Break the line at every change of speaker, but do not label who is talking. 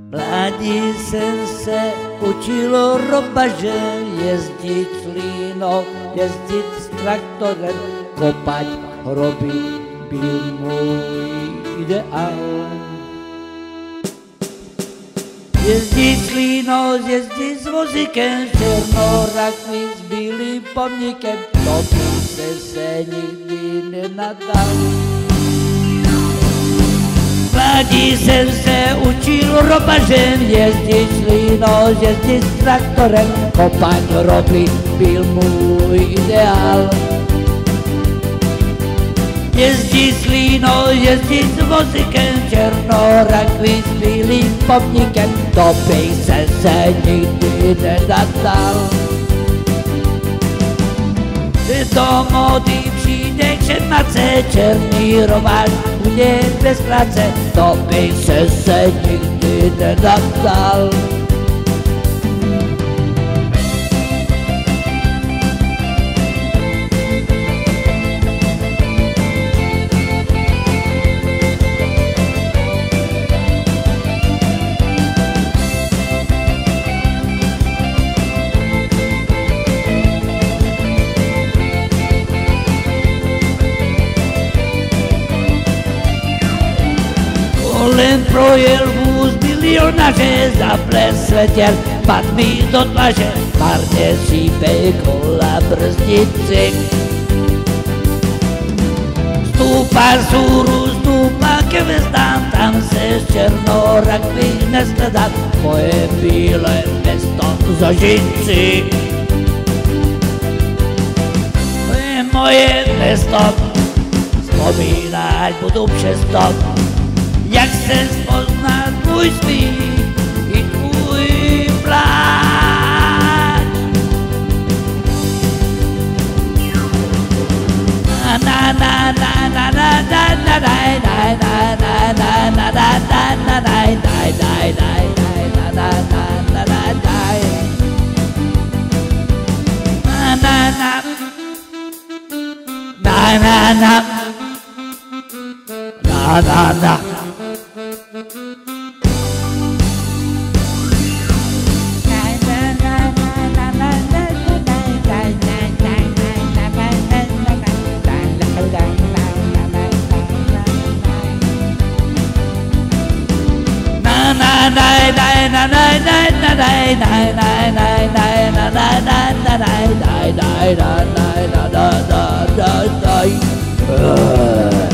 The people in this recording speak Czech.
Mládí jsem se učilo robaže, jezdit s línou, jezdit s traktorem, kopat hroby byl můj ideál. Jezdit s línou, jezdit s vozíkem, černorakví s bílým pomníkem, to by se nikdy nenadal. Mládí jsem se učil robažem, jezdit s línou, jezdit s traktorem, kopat hroby byl můj ideál. Jezdit s línou, jezdit s vozíkem, černorakví s bílým pomníkem, to by se nikdy nenadal. Do mody přijde křemace, černý rováž bude bez práce, to by se nikdy nenadal. Kolem projel vůz milionáře, zaples svetěl, pad mi do tlaže, marně šípe kola brzdici. Stúpa sůru, stúpa ke hvězdám, tam se z černorakví neshledá, moje bílé město za Žinci. To je moje město, vzpomínať budu přesto, jak se spoznat můj smích i tvůj pláč. Na na na na na na na na na na na na na na na na na na. Die.